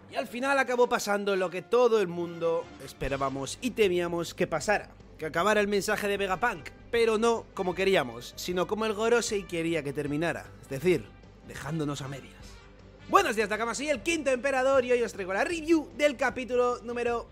Y al final acabó pasando lo que todo el mundo esperábamos y temíamos que pasara. Que acabara el mensaje de Vegapunk, pero no como queríamos, sino como el Gorosei quería que terminara, es decir, dejándonos a medias. Buenos días, Nakamas, soy el Quinto Emperador y hoy os traigo la review del capítulo número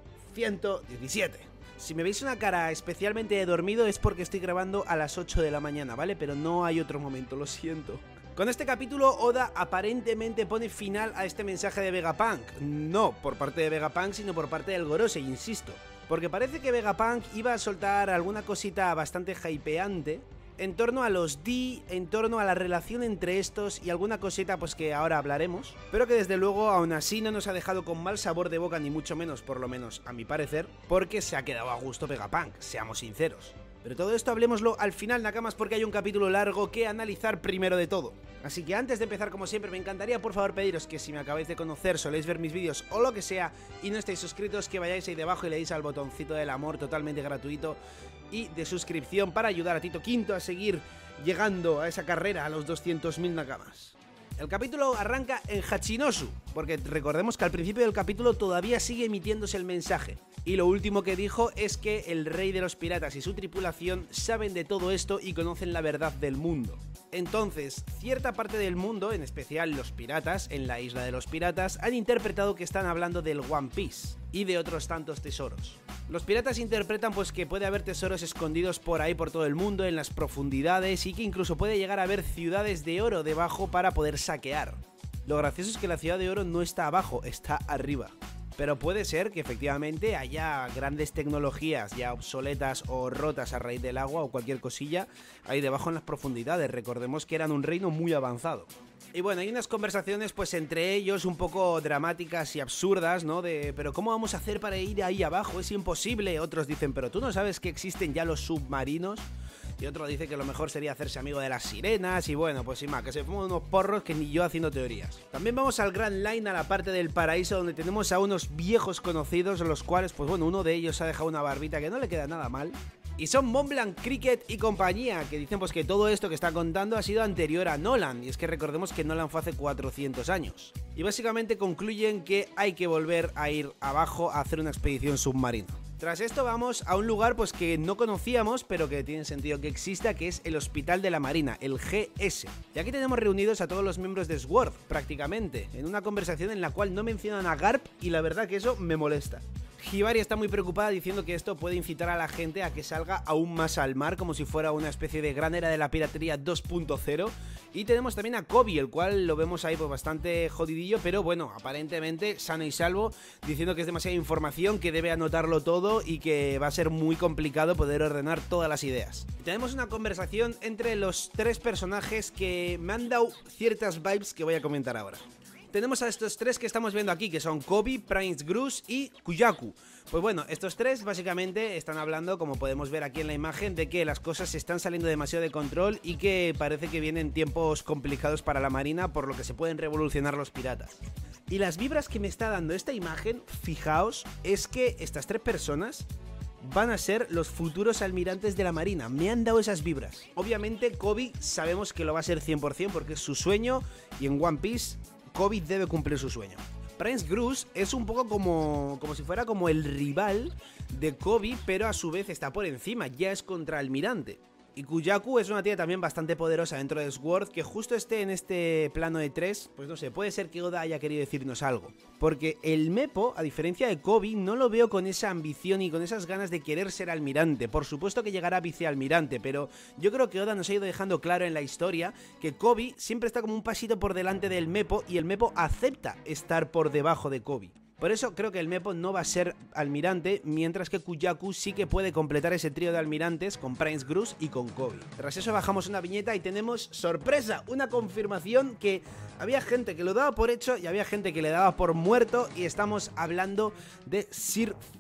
1117. Si me veis una cara especialmente dormido es porque estoy grabando a las 8 de la mañana, ¿vale? Pero no hay otro momento, lo siento. Con este capítulo, Oda aparentemente pone final a este mensaje de Vegapunk. No por parte de Vegapunk, sino por parte del Gorosei, insisto. Porque parece que Vegapunk iba a soltar alguna cosita bastante hypeante en torno a los D, en torno a la relación entre estos y alguna cosita pues que ahora hablaremos, pero que desde luego aún así no nos ha dejado con mal sabor de boca, ni mucho menos, por lo menos a mi parecer, porque se ha quedado a gusto Vegapunk, seamos sinceros. Pero todo esto hablemoslo al final, Nakamas, porque hay un capítulo largo que analizar primero de todo. Así que antes de empezar, como siempre, me encantaría por favor pediros que si me acabáis de conocer, soléis ver mis vídeos o lo que sea y no estáis suscritos, que vayáis ahí debajo y le deis al botoncito del amor totalmente gratuito y de suscripción para ayudar a Tito Quinto a seguir llegando a esa carrera a los 200.000 Nakamas. El capítulo arranca en Hachinosu, porque recordemos que al principio del capítulo todavía sigue emitiéndose el mensaje. Y lo último que dijo es que el rey de los piratas y su tripulación saben de todo esto y conocen la verdad del mundo. Entonces, cierta parte del mundo, en especial los piratas, en la isla de los piratas, han interpretado que están hablando del One Piece y de otros tantos tesoros. Los piratas interpretan pues que puede haber tesoros escondidos por ahí por todo el mundo, en las profundidades, y que incluso puede llegar a haber ciudades de oro debajo para poder saquear. Lo gracioso es que la ciudad de oro no está abajo, está arriba. Pero puede ser que efectivamente haya grandes tecnologías ya obsoletas o rotas a raíz del agua o cualquier cosilla ahí debajo en las profundidades. Recordemos que eran un reino muy avanzado. Y bueno, hay unas conversaciones pues entre ellos un poco dramáticas y absurdas, ¿no? Pero ¿cómo vamos a hacer para ir ahí abajo? Es imposible. Otros dicen, pero ¿tú no sabes que existen ya los submarinos? Y otro dice que lo mejor sería hacerse amigo de las sirenas. Y bueno, pues sin más, que se fuman unos porros que ni yo haciendo teorías. También vamos al Grand Line, a la parte del paraíso, donde tenemos a unos viejos conocidos, los cuales, pues bueno, uno de ellos ha dejado una barbita que no le queda nada mal. Y son Mont Blanc, Cricket y compañía, que dicen pues que todo esto que está contando ha sido anterior a Nolan. Y es que recordemos que Nolan fue hace 400 años. Y básicamente concluyen que hay que volver a ir abajo a hacer una expedición submarina. Tras esto vamos a un lugar pues que no conocíamos, pero que tiene sentido que exista, que es el Hospital de la Marina, el GS. Y aquí tenemos reunidos a todos los miembros de SWORD, prácticamente, en una conversación en la cual no mencionan a Garp, y la verdad que eso me molesta. Hibari está muy preocupada diciendo que esto puede incitar a la gente a que salga aún más al mar, como si fuera una especie de gran era de la piratería 2.0. Y tenemos también a Koby, el cual lo vemos ahí pues bastante jodidillo, pero bueno, aparentemente sano y salvo, diciendo que es demasiada información, que debe anotarlo todo y que va a ser muy complicado poder ordenar todas las ideas. Y tenemos una conversación entre los tres personajes que me han dado ciertas vibes que voy a comentar ahora. Tenemos a estos tres que estamos viendo aquí, que son Koby, Prince Grus y Kujaku. Pues bueno, estos tres básicamente están hablando, como podemos ver aquí en la imagen, de que las cosas se están saliendo demasiado de control y que parece que vienen tiempos complicados para la marina, por lo que se pueden revolucionar los piratas. Y las vibras que me está dando esta imagen, fijaos, es que estas tres personas van a ser los futuros almirantes de la marina. Me han dado esas vibras. Obviamente Koby sabemos que lo va a ser 100% porque es su sueño, y en One Piece Koby debe cumplir su sueño. Prince Grus es un poco como si fuera como el rival de Koby, pero a su vez está por encima, ya es contraalmirante. Y Kujaku es una tía también bastante poderosa dentro de SWORD, que justo esté en este plano de 3, pues no sé, puede ser que Oda haya querido decirnos algo. Porque el Meppo, a diferencia de Koby, no lo veo con esa ambición y con esas ganas de querer ser almirante. Por supuesto que llegará a vicealmirante, pero yo creo que Oda nos ha ido dejando claro en la historia que Koby siempre está como un pasito por delante del Meppo, y el Meppo acepta estar por debajo de Koby. Por eso creo que el Meppo no va a ser almirante, mientras que Kujaku sí que puede completar ese trío de almirantes con Prince Grus y con Koby. Tras eso bajamos una viñeta y tenemos, sorpresa, una confirmación que había gente que lo daba por hecho y había gente que le daba por muerto, y estamos hablando de Sir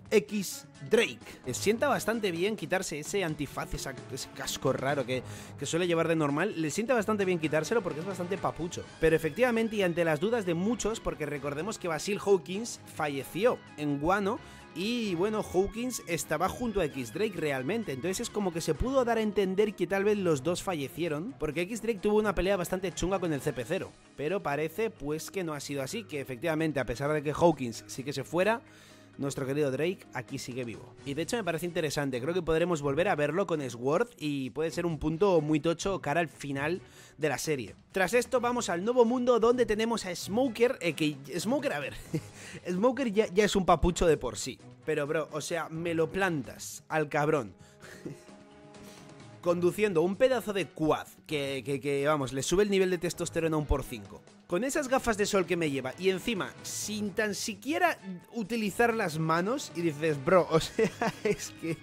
X Drake. Les sienta bastante bien quitarse ese antifaz, ese casco raro que suele llevar de normal. Les sienta bastante bien quitárselo porque es bastante papucho. Pero efectivamente, y ante las dudas de muchos, porque recordemos que Basil Hawkins falleció en Wano, y bueno, Hawkins estaba junto a X-Drake realmente, entonces es como que se pudo dar a entender que tal vez los dos fallecieron, porque X-Drake tuvo una pelea bastante chunga con el CP0, pero parece pues que no ha sido así, que efectivamente a pesar de que Hawkins sí que se fuera, nuestro querido Drake aquí sigue vivo. Y de hecho me parece interesante, creo que podremos volver a verlo con Sword y puede ser un punto muy tocho cara al final de la serie. Tras esto vamos al nuevo mundo donde tenemos a Smoker, Smoker, a ver, Smoker ya es un papucho de por sí, pero bro, o sea, me lo plantas al cabrón conduciendo un pedazo de quad que vamos, le sube el nivel de testosterona 1×5. Con esas gafas de sol que me lleva y encima sin tan siquiera utilizar las manos y dices, bro, o sea, es que...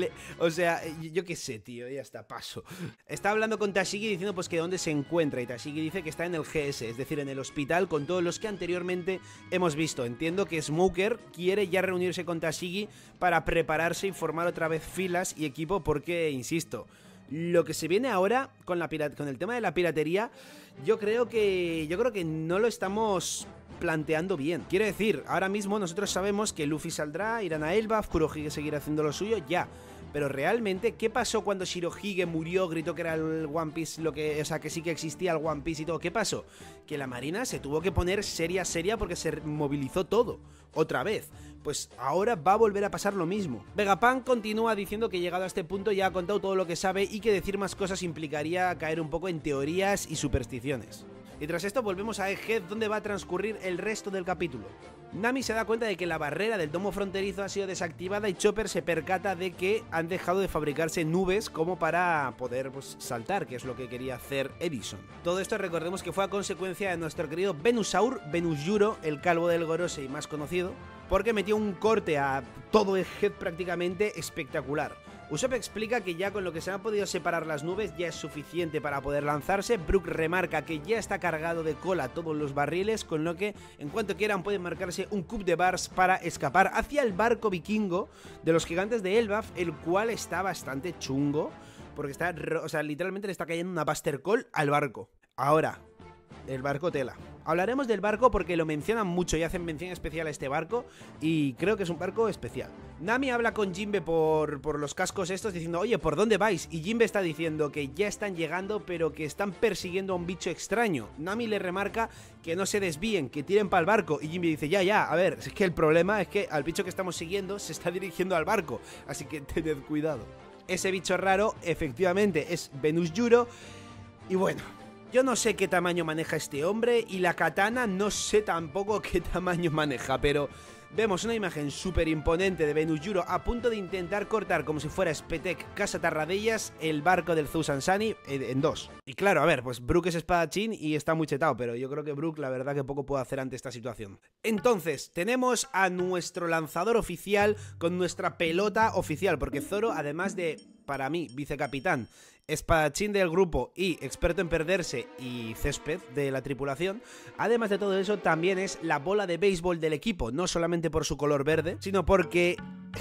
o sea, yo qué sé, tío, ya está, paso. Está hablando con Tashigi diciendo pues que dónde se encuentra y Tashigi dice que está en el GS, es decir, en el hospital con todos los que anteriormente hemos visto. Entiendo que Smoker quiere ya reunirse con Tashigi para prepararse y formar otra vez filas y equipo porque, insisto, lo que se viene ahora con el tema de la piratería, yo creo que no lo estamos planteando bien. Quiero decir, ahora mismo nosotros sabemos que Luffy saldrá, irán a Elbaf, Kurohige seguirá haciendo lo suyo, ya. Pero realmente, ¿qué pasó cuando Shirohige murió, gritó que era el One Piece, o sea, que sí que existía el One Piece y todo? ¿Qué pasó? Que la marina se tuvo que poner seria porque se movilizó todo, otra vez. Pues ahora va a volver a pasar lo mismo. Vegapunk continúa diciendo que llegado a este punto ya ha contado todo lo que sabe y que decir más cosas implicaría caer un poco en teorías y supersticiones. Y tras esto volvemos a Egghead, donde va a transcurrir el resto del capítulo. Nami se da cuenta de que la barrera del domo fronterizo ha sido desactivada y Chopper se percata de que han dejado de fabricarse nubes como para poder pues, saltar, que es lo que quería hacer Edison. Todo esto recordemos que fue a consecuencia de nuestro querido Venusaur, Venusjuro, el calvo del Gorosei más conocido, porque metió un corte a todo Egghead prácticamente espectacular. Usopp explica que ya con lo que se han podido separar las nubes ya es suficiente para poder lanzarse. Brook remarca que ya está cargado de cola todos los barriles, con lo que en cuanto quieran pueden marcarse un coup de bars para escapar hacia el barco vikingo de los gigantes de Elbaf, el cual está bastante chungo, porque está, o sea, literalmente le está cayendo una Buster Call al barco. Ahora, el barco tela. Hablaremos del barco porque lo mencionan mucho y hacen mención especial a este barco y creo que es un barco especial. Nami habla con Jinbe por los cascos estos diciendo, oye, ¿por dónde vais? Y Jinbe está diciendo que ya están llegando pero que están persiguiendo a un bicho extraño. Nami le remarca que no se desvíen, que tiren para el barco y Jinbe dice, ya, a ver, es que el problema es que al bicho que estamos siguiendo se está dirigiendo al barco, así que tened cuidado. Ese bicho raro efectivamente es Venusjuro y bueno, yo no sé qué tamaño maneja este hombre y la katana no sé tampoco qué tamaño maneja, pero vemos una imagen súper imponente de Venusjuro a punto de intentar cortar como si fuera Spetek Casa Tarradellas el barco del Zusansani en dos. Y claro, a ver, pues Brook es espadachín y está muy chetado, pero yo creo que Brook la verdad que poco puede hacer ante esta situación. Entonces, tenemos a nuestro lanzador oficial con nuestra pelota oficial, porque Zoro, además de, para mí, vicecapitán, espadachín del grupo y experto en perderse y césped de la tripulación, además de todo eso también es la bola de béisbol del equipo, no solamente por su color verde, sino porque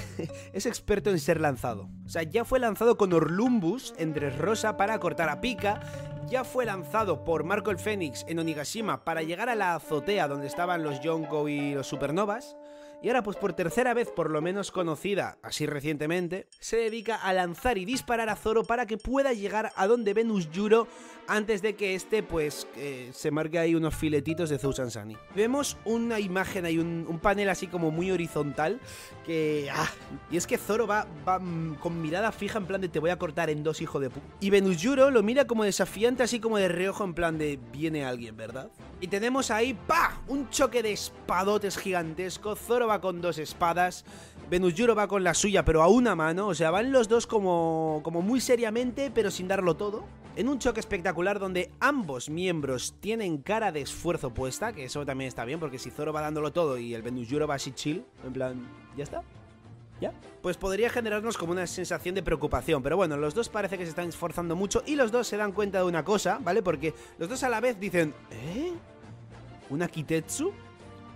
es experto en ser lanzado. O sea, ya fue lanzado con Orlumbus en Dressrosa para cortar a Pika, ya fue lanzado por Marco el Fénix en Onigashima para llegar a la azotea donde estaban los Yonko y los Supernovas. Y ahora pues por tercera vez por lo menos conocida, así recientemente, se dedica a lanzar y disparar a Zoro para que pueda llegar a donde Venusjuro antes de que este pues se marque ahí unos filetitos de Zusansani. Vemos una imagen, hay un panel así como muy horizontal que... y es que Zoro va con mirada fija en plan de te voy a cortar en dos, hijo de puta. Y Venusjuro lo mira como desafiante así como de reojo en plan de viene alguien, ¿verdad? Y tenemos ahí, ¡pah! Un choque de espadotes gigantesco. Zoro va con dos espadas, Venusjuro va con la suya pero a una mano, o sea, van los dos como muy seriamente pero sin darlo todo, en un choque espectacular donde ambos miembros tienen cara de esfuerzo puesta, que eso también está bien, porque si Zoro va dándolo todo y el Venusjuro va así chill, en plan, ¿ya está? ¿Ya? Pues podría generarnos como una sensación de preocupación, pero bueno, los dos parece que se están esforzando mucho y los dos se dan cuenta de una cosa, ¿vale? Porque los dos a la vez dicen, ¿eh? ¿Una Kitetsu?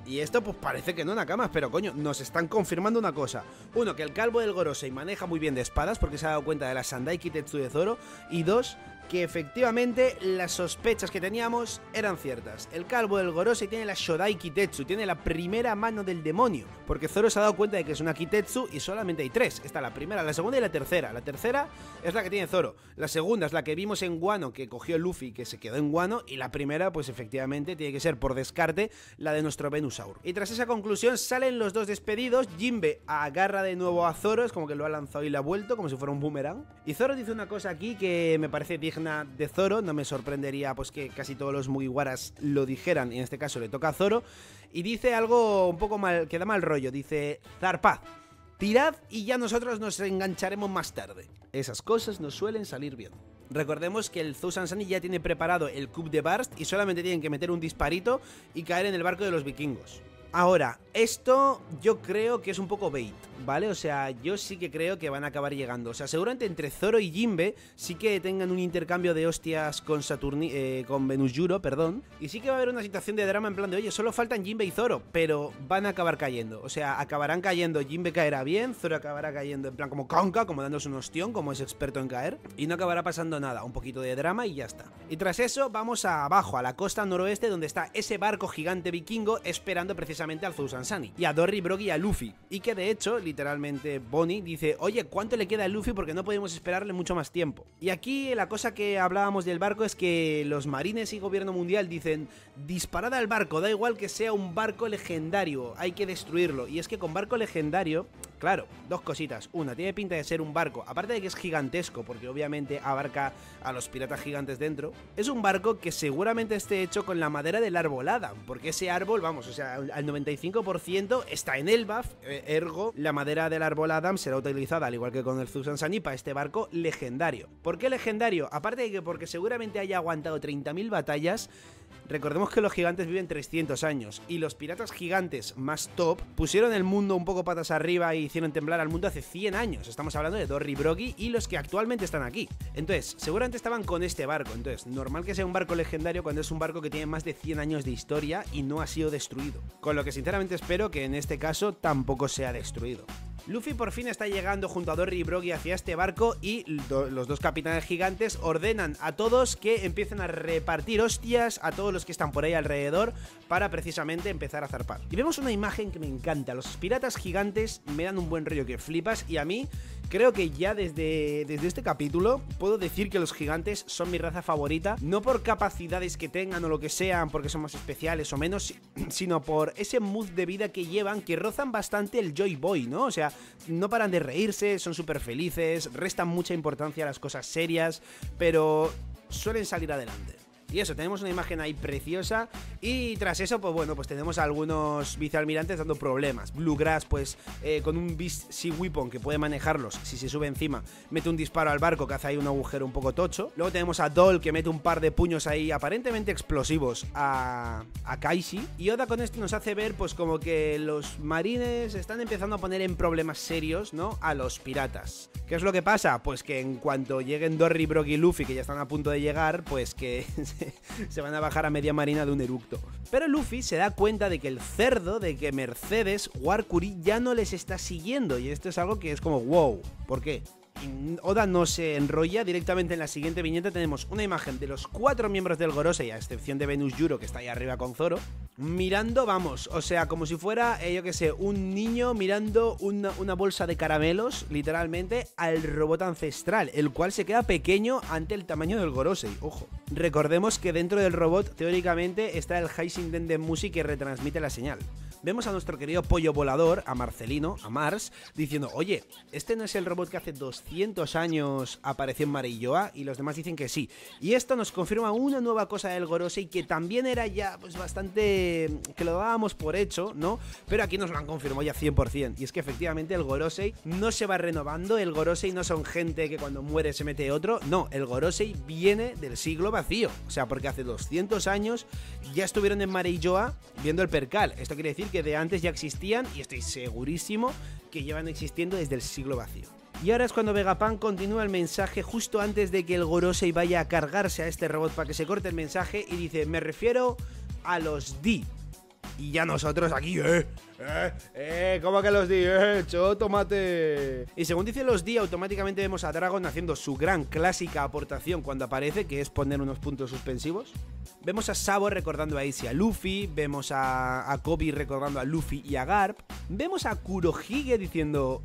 Y esto pues parece que no, Nakamas, pero coño, nos están confirmando una cosa. Uno, que el calvo del Gorosei maneja muy bien de espadas porque se ha dado cuenta de la Sandai Kitetsu de Zoro. Y dos, que efectivamente las sospechas que teníamos eran ciertas. El calvo del Gorosei tiene la Shodai Kitetsu, tiene la primera mano del demonio, porque Zoro se ha dado cuenta de que es una Kitetsu y solamente hay 3. Está la primera, la segunda y la tercera. La tercera es la que tiene Zoro, la segunda es la que vimos en Wano, que cogió Luffy, que se quedó en Wano, y la primera pues efectivamente tiene que ser por descarte la de nuestro Venusaur. Y tras esa conclusión salen los dos despedidos. Jinbe agarra de nuevo a Zoro, es como que lo ha lanzado y le ha vuelto como si fuera un boomerang. Y Zoro dice una cosa aquí que me parece digna de Zoro, no me sorprendería pues que casi todos los Mugiwaras lo dijeran, y en este caso le toca a Zoro, y dice algo un poco mal, que da mal rollo, dice: zarpad, tirad y ya nosotros nos engancharemos más tarde. Esas cosas nos suelen salir bien. Recordemos que el Zou Sansani ya tiene preparado el Coup de Burst y solamente tienen que meter un disparito y caer en el barco de los vikingos. Ahora, esto yo creo que es un poco bait, ¿vale? O sea, yo sí que creo que van a acabar llegando. O sea, seguramente entre Zoro y Jinbe sí que tengan un intercambio de hostias con con Venus Juro, perdón. Y sí que va a haber una situación de drama en plan de, oye, solo faltan Jinbe y Zoro, pero van a acabar cayendo. O sea, acabarán cayendo, Jinbe caerá bien, Zoro acabará cayendo en plan como conca, como dándose un ostión, como es experto en caer. Y no acabará pasando nada, un poquito de drama y ya está. Y tras eso vamos abajo, a la costa noroeste, donde está ese barco gigante vikingo esperando precisamente al Zou Sansani y a Dory, Brogy y a Luffy, y que de hecho literalmente Bonnie dice: oye, ¿cuánto le queda a Luffy? Porque no podemos esperarle mucho más tiempo. Y aquí la cosa que hablábamos del barco es que los marines y gobierno mundial dicen: disparad al barco, da igual que sea un barco legendario, hay que destruirlo. Y es que con barco legendario, claro, dos cositas. Una, tiene pinta de ser un barco, aparte de que es gigantesco, porque obviamente abarca a los piratas gigantes dentro, es un barco que seguramente esté hecho con la madera del árbol Adam, porque ese árbol, vamos, o sea, al 95% está en Elbaf, ergo, la madera del árbol Adam será utilizada, al igual que con el Zou Sansani, para este barco legendario. ¿Por qué legendario? Aparte de que porque seguramente haya aguantado 30.000 batallas. Recordemos que los gigantes viven 300 años y los piratas gigantes más top pusieron el mundo un poco patas arriba y hicieron temblar al mundo hace 100 años. Estamos hablando de Dory, Brogy y los que actualmente están aquí. Entonces, seguramente estaban con este barco. Entonces, normal que sea un barco legendario cuando es un barco que tiene más de 100 años de historia y no ha sido destruido. Con lo que sinceramente espero que en este caso tampoco sea destruido. Luffy por fin está llegando junto a Dory y Brogy hacia este barco y los dos capitanes gigantes ordenan a todos que empiecen a repartir hostias a todos los que están por ahí alrededor para precisamente empezar a zarpar. Y vemos una imagen que me encanta. Los piratas gigantes me dan un buen rollo que flipas y a mí creo que ya desde este capítulo puedo decir que los gigantes son mi raza favorita, no por capacidades que tengan o lo que sean, porque son más especiales o menos, sino por ese mood de vida que llevan, que rozan bastante el Joy Boy, ¿no? O sea, no paran de reírse, son súper felices, restan mucha importancia a las cosas serias, pero suelen salir adelante. Y eso, tenemos una imagen ahí preciosa. Y tras eso, pues bueno, pues tenemos a algunos vicealmirantes dando problemas. Bluegrass, pues con un Beast Sea Weapon que puede manejarlos si se sube encima, mete un disparo al barco que hace ahí un agujero un poco tocho. Luego tenemos a Doll que mete un par de puños ahí aparentemente explosivos a Kaishi. Y Oda con esto nos hace ver pues como que los marines están empezando a poner en problemas serios, ¿no?, a los piratas. ¿Qué es lo que pasa? Pues que en cuanto lleguen Dory, Brogy y Luffy, que ya están a punto de llegar, pues que se van a bajar a media marina de un eructo. Pero Luffy se da cuenta de que el cerdo, de que Mercedes, Warkuri, ya no les está siguiendo. Y esto es algo que es como wow. ¿Por qué? Y Oda no se enrolla, directamente en la siguiente viñeta tenemos una imagen de los 4 miembros del Gorosei, a excepción de Venus Juro, que está ahí arriba con Zoro, mirando, vamos, o sea, como si fuera, yo que sé, un niño mirando una bolsa de caramelos, literalmente, al robot ancestral, el cual se queda pequeño ante el tamaño del Gorosei, ojo. Recordemos que dentro del robot, teóricamente, está el Heishinden de Musi que retransmite la señal. Vemos a nuestro querido pollo volador, a Marcelino, a Mars, diciendo: oye, ¿este no es el robot que hace 200 años apareció en Marilloa? Y los demás dicen que sí. Y esto nos confirma una nueva cosa del Gorosei que también era ya pues bastante... que lo dábamos por hecho, ¿no? Pero aquí nos lo han confirmado ya 100%. Y es que efectivamente el Gorosei no se va renovando, el Gorosei no son gente que cuando muere se mete otro, no, el Gorosei viene del siglo vacío. O sea, porque hace 200 años ya estuvieron en Marilloa viendo el percal. Esto quiere decir que de antes ya existían y estoy segurísimo que llevan existiendo desde el siglo vacío. Y ahora es cuando Vegapunk continúa el mensaje justo antes de que el Gorosei vaya a cargarse a este robot para que se corte el mensaje y dice: me refiero a los D. Y ya nosotros aquí, ¿cómo que los di? Tómate. Y según dicen los di, automáticamente vemos a Dragon haciendo su gran clásica aportación cuando aparece, que es poner unos puntos suspensivos. Vemos a Sabo recordando a Ace y a Luffy, vemos a Kobe recordando a Luffy y a Garp, vemos a Kurohige diciendo,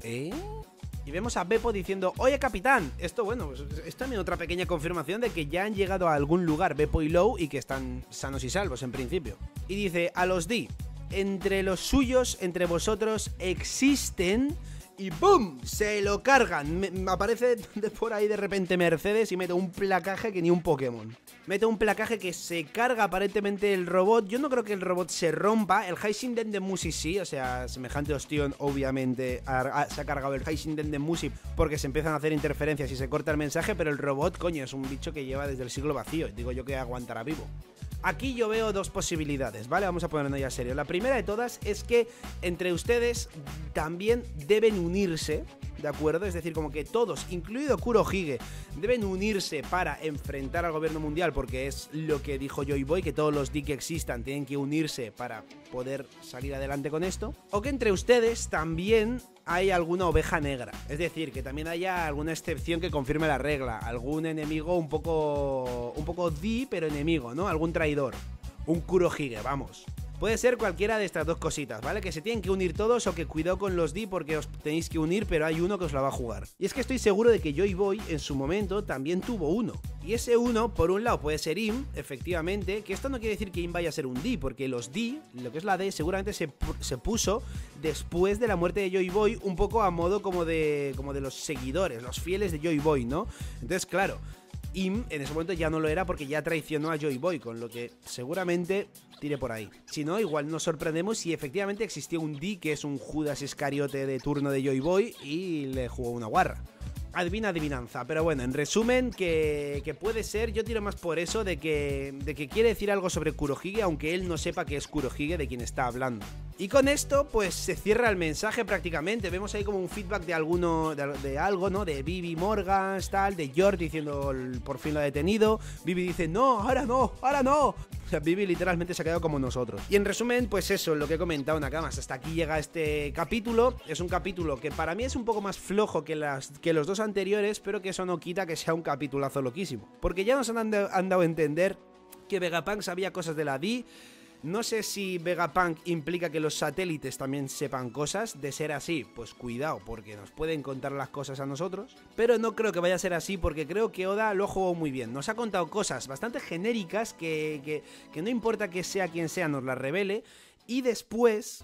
y vemos a Beppo diciendo, oye capitán, esto bueno, pues es también otra pequeña confirmación de que ya han llegado a algún lugar Beppo y Law y que están sanos y salvos en principio. Y dice, a los D, entre los suyos, entre vosotros, existen... Y ¡boom! Se lo cargan. Me aparece de por ahí de repente Mercedes y mete un placaje que ni un Pokémon. Mete un placaje que se carga aparentemente el robot. Yo no creo que el robot se rompa. El Haishinden de Musi sí, o sea, semejante ostión obviamente se ha cargado el Haishinden de Musi porque se empiezan a hacer interferencias y se corta el mensaje, pero el robot, coño, es un bicho que lleva desde el siglo vacío. Digo yo que aguantará vivo. Aquí yo veo dos posibilidades, ¿vale? Vamos a ponernos ya serio. La primera de todas es que entre ustedes también deben unirse, ¿de acuerdo? Es decir, como que todos, incluido Kurohige, deben unirse para enfrentar al gobierno mundial, porque es lo que dijo Joy Boy, que todos los D que existan tienen que unirse para poder salir adelante con esto. O que entre ustedes también hay alguna oveja negra, es decir, que también haya alguna excepción que confirme la regla, algún enemigo un poco D, pero enemigo, ¿no? Algún traidor, un Kurohige, vamos. Puede ser cualquiera de estas dos cositas, ¿vale? Que se tienen que unir todos o que cuidado con los D porque os tenéis que unir, pero hay uno que os la va a jugar. Y es que estoy seguro de que Joy Boy en su momento también tuvo uno. Y ese uno, por un lado, puede ser Im, efectivamente, que esto no quiere decir que Im vaya a ser un D, porque los D, lo que es la D, seguramente se puso después de la muerte de Joy Boy, un poco a modo como de los seguidores, los fieles de Joy Boy, ¿no? Entonces, claro, Im en ese momento ya no lo era porque ya traicionó a Joy Boy, con lo que seguramente tire por ahí. Si no, igual nos sorprendemos si efectivamente existía un D que es un Judas Iscariote de turno de Joy Boy y le jugó una guarra. Adivina adivinanza, pero bueno, en resumen, que puede ser, yo tiro más por eso, de que quiere decir algo sobre Kurohige, aunque él no sepa que es Kurohige de quien está hablando. Y con esto, pues se cierra el mensaje prácticamente. Vemos ahí como un feedback de alguno, de algo, ¿no? De Vivi Morgan, tal, de George diciendo por fin lo ha detenido. Vivi dice, no, ahora no, ahora no. O sea, Vivi literalmente se ha quedado como nosotros. Y en resumen, pues eso, lo que he comentado, Nakamas. Hasta aquí llega este capítulo. Es un capítulo que para mí es un poco más flojo que los dos anteriores, pero que eso no quita que sea un capitulazo loquísimo. Porque ya nos han dado a entender que Vegapunk sabía cosas de la D. No sé si Vegapunk implica que los satélites también sepan cosas. De ser así, pues cuidado, porque nos pueden contar las cosas a nosotros. Pero no creo que vaya a ser así, porque creo que Oda lo ha jugado muy bien. Nos ha contado cosas bastante genéricas que no importa que sea quien sea, nos las revele. Y después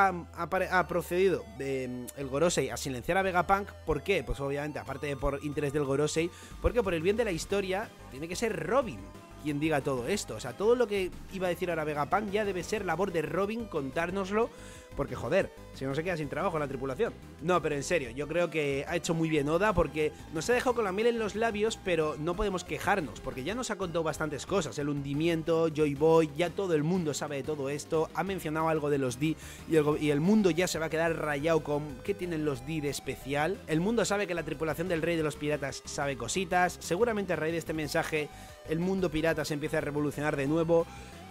ha procedido el Gorosei a silenciar a Vegapunk. ¿Por qué? Pues obviamente, aparte de por interés del Gorosei, porque por el bien de la historia tiene que ser Robin quien diga todo esto. O sea, todo lo que iba a decir ahora Vegapunk ya debe ser labor de Robin contárnoslo, porque joder, si no se queda sin trabajo la tripulación. No, pero en serio, yo creo que ha hecho muy bien Oda, porque nos ha dejado con la miel en los labios, pero no podemos quejarnos, porque ya nos ha contado bastantes cosas. El hundimiento, Joy Boy, ya todo el mundo sabe de todo esto. Ha mencionado algo de los D y el mundo ya se va a quedar rayado con ¿qué tienen los D de especial? El mundo sabe que la tripulación del Rey de los Piratas sabe cositas. Seguramente a raíz de este mensaje el mundo pirata se empieza a revolucionar de nuevo.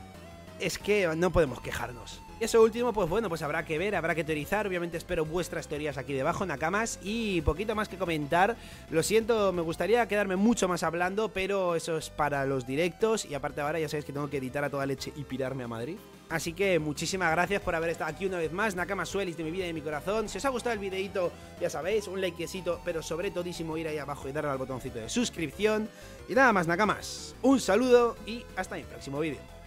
Es que no podemos quejarnos. Eso último, pues bueno, pues habrá que ver, habrá que teorizar. Obviamente espero vuestras teorías aquí debajo, Nakamas. Y poquito más que comentar. Lo siento, me gustaría quedarme mucho más hablando, pero eso es para los directos. Y aparte ahora ya sabéis que tengo que editar a toda leche y pirarme a Madrid. Así que muchísimas gracias por haber estado aquí una vez más, Nakamas Suelis de mi vida y de mi corazón. Si os ha gustado el videito, ya sabéis, un likecito, pero sobre todísimo ir ahí abajo y darle al botoncito de suscripción. Y nada más, Nakamas, un saludo y hasta el próximo vídeo.